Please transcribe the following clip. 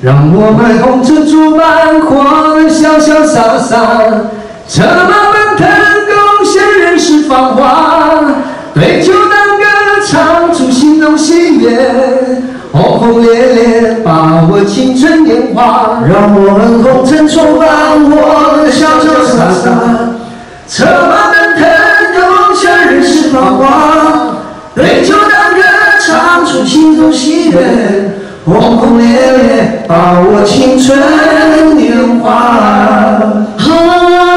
让我们红尘作伴，活得潇潇洒洒，策马奔腾，共享人世繁华，对酒当歌，唱出心中喜悦，轰轰烈烈，把握青春年华。让我们红尘作伴，活得潇潇洒洒，策马奔腾，共享人世繁华，对酒当歌，唱出心中喜悦。 轰轰烈烈，把握青春年华。